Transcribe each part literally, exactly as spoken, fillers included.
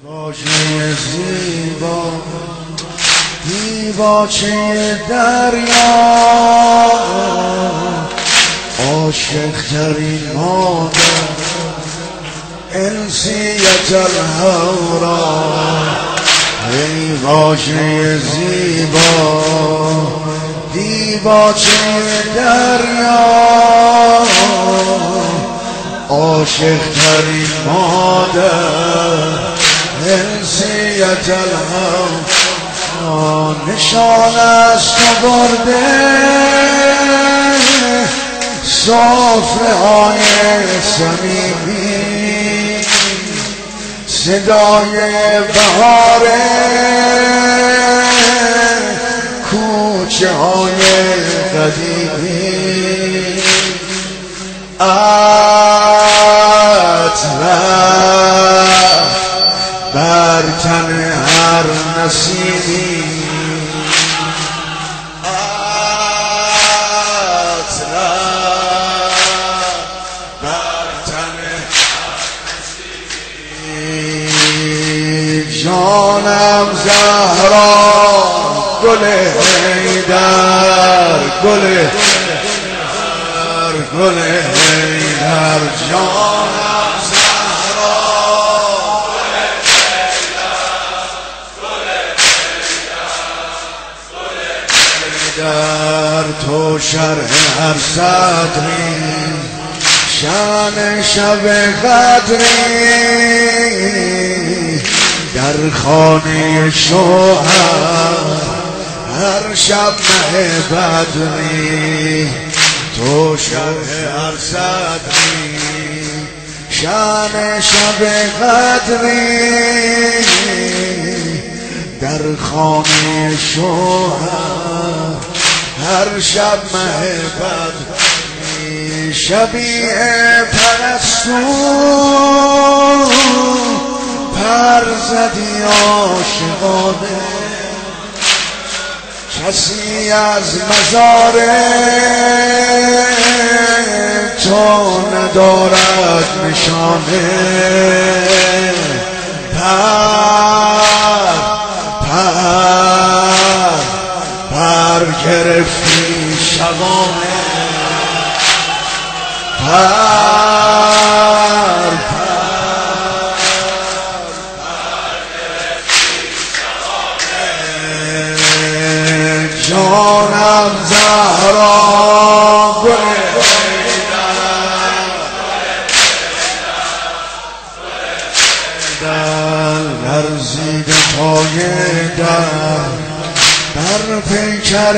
واژه زیبا دیباچه دریا، عاشق ترین مادر انسیت الهورا. ای واژه زیبا دیباچه دریا، عاشق ترین مادر انسیت الهورا. نشان از تو برده سفره های صمیمی، صدای بهار کوچه های قدیمی، عطر بر تن هر نسیمی، عطر بر تن هر نسیمی. جانم زهرا گل حیدر، گل حیدر، گل حیدر. جانم زهرا گل حیدر، گل حیدر، گل حیدر. تو شرح هر صدری، شان شب قدری، در خانه شوهر هر شب مه بدری. تو شرح هر صدری، شان شب قدری، در خانه شوهر هر شب مه بدری. شبیه پرستو پر زدی عاشقانه، کسی از مزار تو ندارد نشانه. پر پر پر گرفتی شبانه، پر جانم زهرا گل حیدر، لرزید پای در در پیکر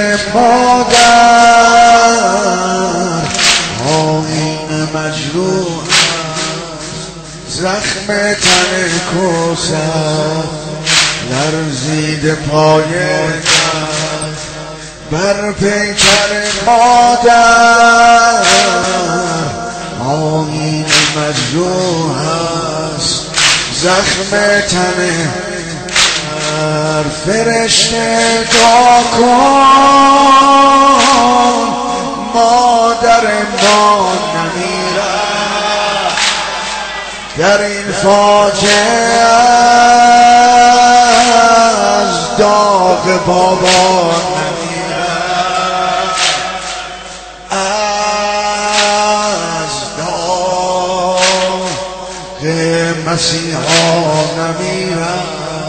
مادر. آیین مجروح زخم تن کوثر، لرزید پای در بر پیکر مادر. آیین مجروح است زخم تن فرشته دعا کن مادر ما نمیرد، در این فاجعه از داغ بابا نمیرد، از داغ مسیحا نمیرد.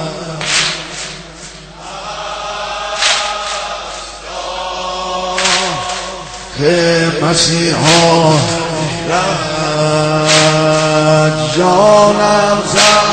که مسیحا رد جانم زد